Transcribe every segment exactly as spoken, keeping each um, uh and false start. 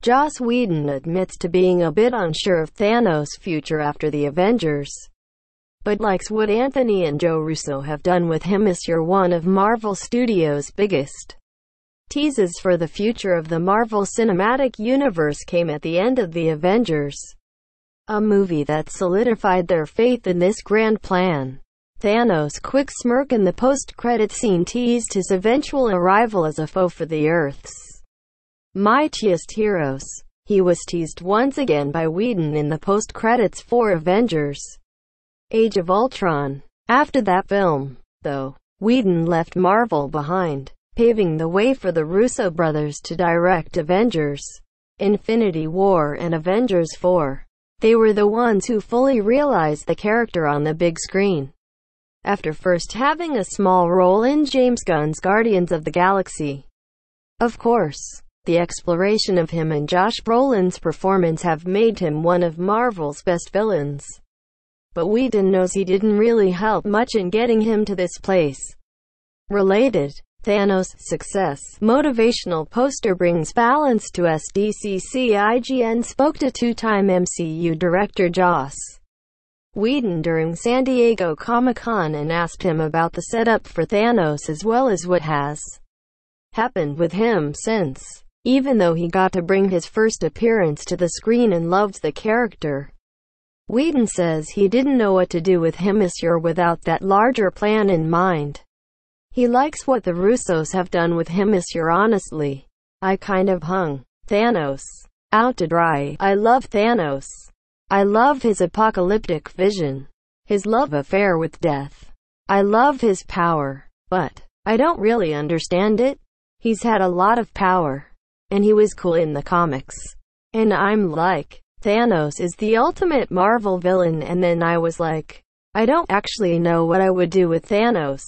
Joss Whedon admits to being a bit unsure of Thanos' future after the Avengers, but likes what Anthony and Joe Russo have done with him.One, one of Marvel Studios' biggest teases for the future of the Marvel Cinematic Universe came at the end of the Avengers, a movie that solidified their faith in this grand plan. Thanos' quick smirk in the post-credit scene teased his eventual arrival as a foe for the Earths Mightiest Heroes. He was teased once again by Whedon in the post-credits for Avengers: Age of Ultron. After that film, though, Whedon left Marvel behind, paving the way for the Russo brothers to direct Avengers: Infinity War and Avengers four. They were the ones who fully realized the character on the big screen, after first having a small role in James Gunn's Guardians of the Galaxy. Of course, the exploration of him and Josh Brolin's performance have made him one of Marvel's best villains. But Whedon knows he didn't really help much in getting him to this place. Related, Thanos' success motivational poster brings balance to S D C C I G N spoke to two-time M C U director Joss Whedon during San Diego Comic-Con and asked him about the setup for Thanos as well as what has happened with him since, even though he got to bring his first appearance to the screen and loved the character. Whedon says he didn't know what to do with him.One without that larger plan in mind. He likes what the Russos have done with him.One honestly. I kind of hung Thanos out to dry. I love Thanos. I love his apocalyptic vision, his love affair with death. I love his power, but I don't really understand it. He's had a lot of power, and he was cool in the comics. And I'm like, Thanos is the ultimate Marvel villain, and then I was like, I don't actually know what I would do with Thanos.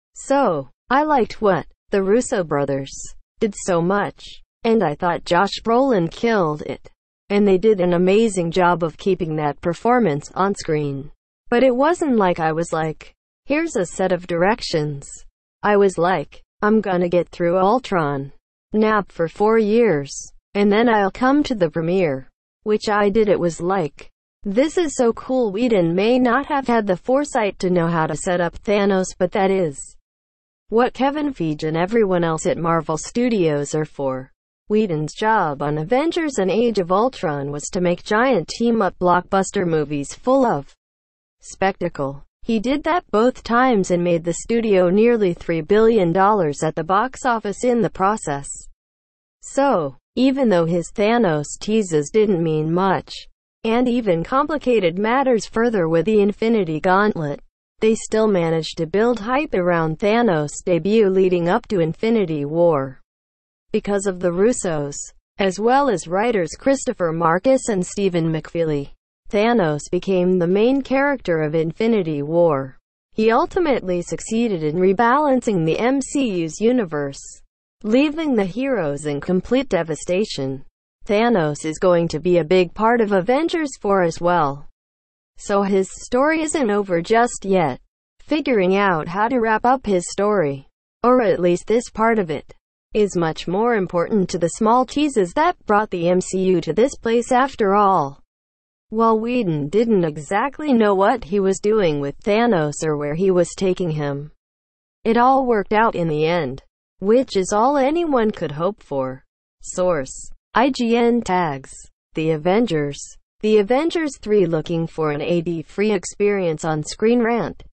So, I liked what the Russo brothers did so much, and I thought Josh Brolin killed it. And they did an amazing job of keeping that performance on screen. But it wasn't like I was like, here's a set of directions. I was like, I'm gonna get through Ultron, nap for four years, and then I'll come to the premiere. Which I did. It was like, this is so cool. Whedon may not have had the foresight to know how to set up Thanos, but that is what Kevin Feige and everyone else at Marvel Studios are for. Whedon's job on Avengers and Age of Ultron was to make giant team-up blockbuster movies full of spectacle. He did that both times and made the studio nearly three billion dollars at the box office in the process. So, even though his Thanos teases didn't mean much, and even complicated matters further with the Infinity Gauntlet, they still managed to build hype around Thanos' debut leading up to Infinity War. Because of the Russos, as well as writers Christopher Markus and Stephen McFeely, Thanos became the main character of Infinity War. He ultimately succeeded in rebalancing the M C U's universe, leaving the heroes in complete devastation. Thanos is going to be a big part of Avengers four as well. So his story isn't over just yet. Figuring out how to wrap up his story, or at least this part of it, is much more important to the small teases that brought the M C U to this place after all. While Whedon didn't exactly know what he was doing with Thanos or where he was taking him, it all worked out in the end, which is all anyone could hope for. Source: I G N Tags. The Avengers. The Avengers three looking for an ad-free experience on Screen Rant.